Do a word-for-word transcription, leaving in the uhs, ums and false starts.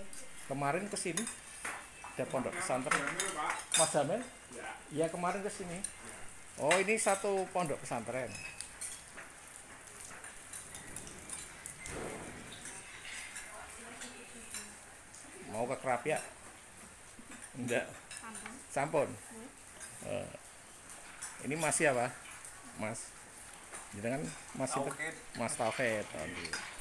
Kemarin ke sini ada pondok pesantren. Mas Jamil? Iya, kemarin ke sini. Oh, ini satu pondok pesantren. Mau ke Kerapia? Enggak. Sampun. Uh, ini masih apa? Mas. Jadi kan masih Mas Tauhid.